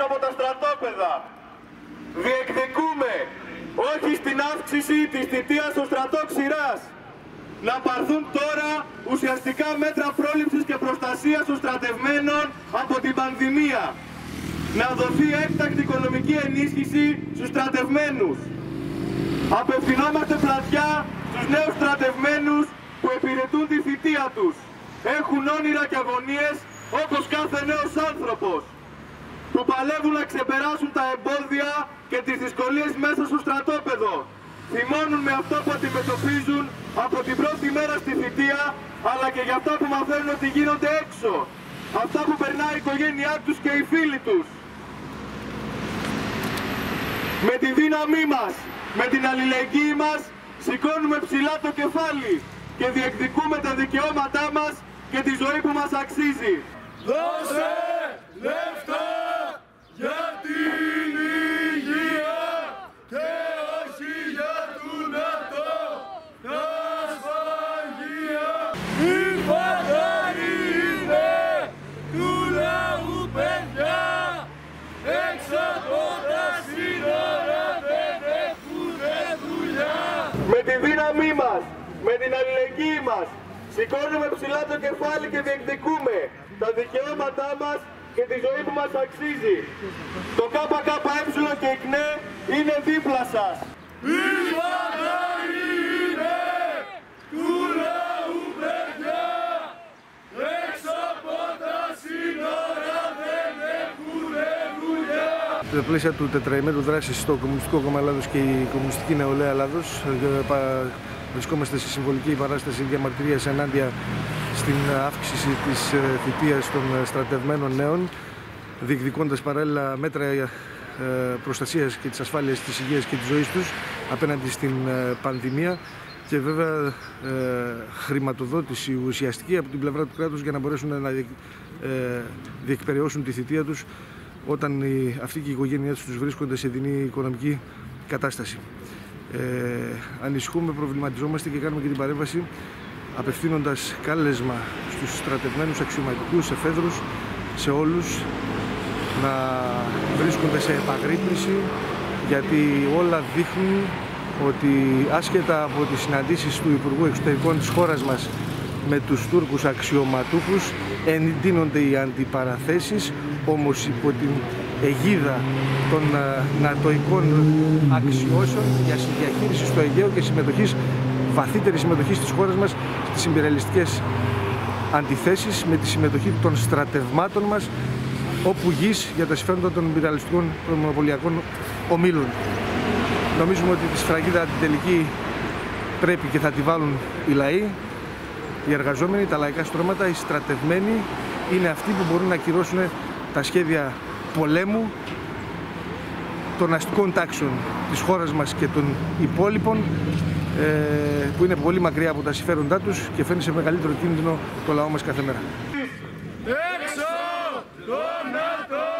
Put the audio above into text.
έξω από τα στρατόπεδα. Διεκδικούμε όχι στην αύξηση της θητείας στο στρατό ξηράς, να πάρθουν τώρα ουσιαστικά μέτρα πρόληψης και προστασίας των στρατευμένων από την πανδημία. Να δοθεί έκτακτη οικονομική ενίσχυση στους στρατευμένους. Απευθυνόμαστε πλατιά στους νέους στρατευμένους που υπηρετούν τη θητεία τους. Έχουν όνειρα και αγωνίες όπως κάθε νέος άνθρωπος, που παλεύουν να ξεπεράσουν τα εμπόδια και τις δυσκολίες μέσα στο στρατόπεδο. Θυμώνουν με αυτό που αντιμετωπίζουν από την πρώτη μέρα στη θητεία, αλλά και για αυτά που μαθαίνουν ότι γίνονται έξω. Αυτά που περνάει η οικογένειά τους και οι φίλοι τους. Με τη δύναμή μας, με την αλληλεγγύη μας, σηκώνουμε ψηλά το κεφάλι και διεκδικούμε τα δικαιώματά μας και τη ζωή που μας αξίζει. Δώσε λεφτά για την υγεία και όχι για του ΝΑΤΟ τα σφαγεία. Η φαντάρη είναι του λαού παιδιά, έξω από τα σύνορα δεν έχουνε δουλειά. Με τη δύναμή μας, με την αλληλεγγύη μας, σηκώνουμε ψηλά το κεφάλι και διεκδικούμε τα δικαιώματά μας και τη ζωή που μας αξίζει. Το ΚΚΕ και η ΚΝΕ είναι δίπλα σας. Η φαντάρη είναι του λαού παιδιά, έξω από τα σύνορα δεν έχουνε δουλειά. Στα πλαίσια του τετραημέρου δράσης στο Κομμουνιστικό Κόμμα Ελλάδος και η Κομμουνιστική Νεολαία Ελλάδος, βρισκόμαστε σε συμβολική παράσταση διαμαρτυρίας ενάντια στην αύξηση της θητείας των στρατευμένων νέων, διεκδικώντας παράλληλα μέτρα προστασίας και της ασφάλειας της υγείας και της ζωής τους απέναντι στην πανδημία και βέβαια χρηματοδότηση ουσιαστική από την πλευρά του κράτους για να μπορέσουν να διεκπεραιώσουν τη θητεία τους όταν αυτοί και οι οικογένειές τους βρίσκονται σε δεινή οικονομική κατάσταση. Ανησυχούμε, προβληματιζόμαστε και κάνουμε και την παρέμβαση απευθύνοντας κάλεσμα στους στρατευμένους αξιωματικούς, εφέδρους, σε όλους να βρίσκονται σε επαγρύπνηση, γιατί όλα δείχνουν ότι άσχετα από τις συναντήσεις του Υπουργού Εξωτερικών της χώρας μας με τους Τούρκους αξιωματούχους εντείνονται οι αντιπαραθέσεις, όμως υπό την αιγίδα των νατοικών αξιώσεων για διαχείριση στο Αιγαίο και βαθύτερη συμμετοχή της χώρας μας στις ιμπεριαλιστικές αντιθέσεις με τη συμμετοχή των στρατευμάτων μας όπου γης για τα συμφέροντα των ιμπεριαλιστικών των μονοπωλιακών ομίλων. Νομίζουμε ότι τη σφραγίδα την τελική πρέπει και θα τη βάλουν οι λαοί, οι εργαζόμενοι, τα λαϊκά στρώματα, οι στρατευμένοι είναι αυτοί που μπορούν να ακυρώσουν τα σχέδια πολέμου των αστικών τάξεων της χώρας μας και των υπόλοιπων που είναι πολύ μακριά από τα συμφέροντά τους και φέρνει σε μεγαλύτερο κίνδυνο το λαό μας κάθε μέρα. Έξω το ΝΑΤΟ!